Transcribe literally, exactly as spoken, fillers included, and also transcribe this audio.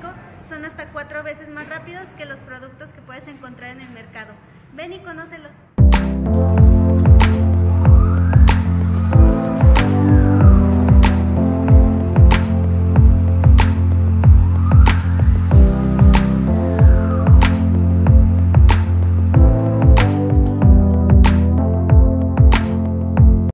México son hasta cuatro veces más rápidos que los productos que puedes encontrar en el mercado. Ven y conócelos.